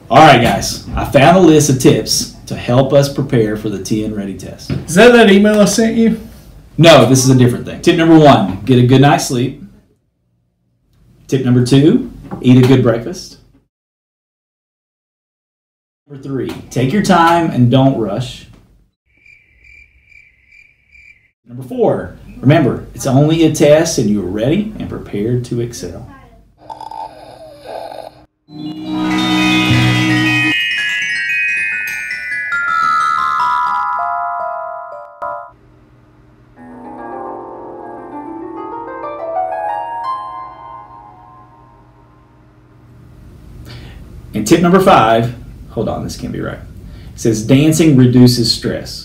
All right, guys, I found a list of tips to help us prepare for the TN Ready test. Is that email I sent you? No, this is a different thing. Tip number 1, get a good night's sleep. Tip number 2, eat a good breakfast. Number 3, take your time and don't rush. Number 4, remember, it's only a test and you're ready and prepared to excel. And tip number 5, hold on, this can't be right. It says dancing reduces stress.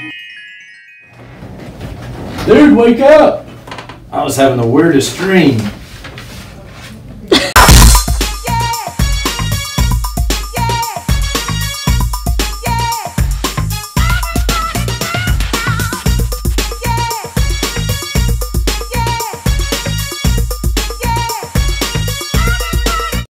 Dude, wake up! I was having the weirdest dream.